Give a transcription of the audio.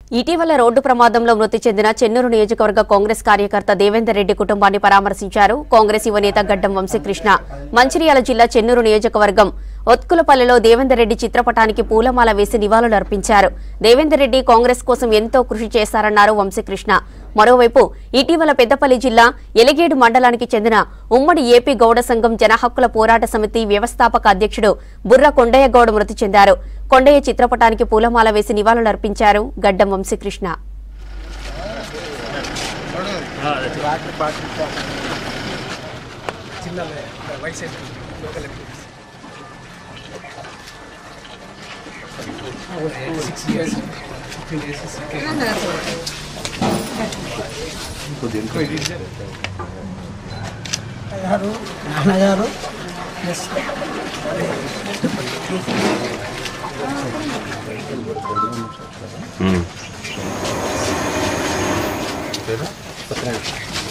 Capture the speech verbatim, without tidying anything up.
ఇటీవల రోడ్డు ప్రమాదంలో మృతి చెందిన చెన్నూరు నియోజకవర్గ కాంగ్రెస్ కార్యకర్త దేవేందర్ రెడ్డి కుటుంబాన్ని పరామర్శించారు కాంగ్రెస్ యువనేత గడ్డం వంశీకృష్ణ. మంచిర్యాల జిల్లా చెన్నూరు నియోజకవర్గం ఒత్కులపల్లిలో దేవేందర్ రెడ్డి చిత్రపటానికి పూలమాల వేసి నివాళులర్పించారు. దేవేందర్ రెడ్డి కాంగ్రెస్ కోసం ఎంతో కృషి చేశారన్నారు వంశీకృష్ణ. మరోవైపు ఇటీవల పెద్దపల్లి జిల్లా ఎలిగేడు మండలానికి చెందిన ఉమ్మడి ఏపీ గౌడ సంఘం జనహక్కుల పోరాట సమితి వ్యవస్థాపక అధ్యక్షుడు బుర్ర కొండయ్య గౌడ్ మృతి చెందారు. కొండయ్య చిత్రపటానికి పూలమాల వేసి నివాళులర్పించారు గడ్డం వంశీకృష్ణ. నాన్నగారు Hmm.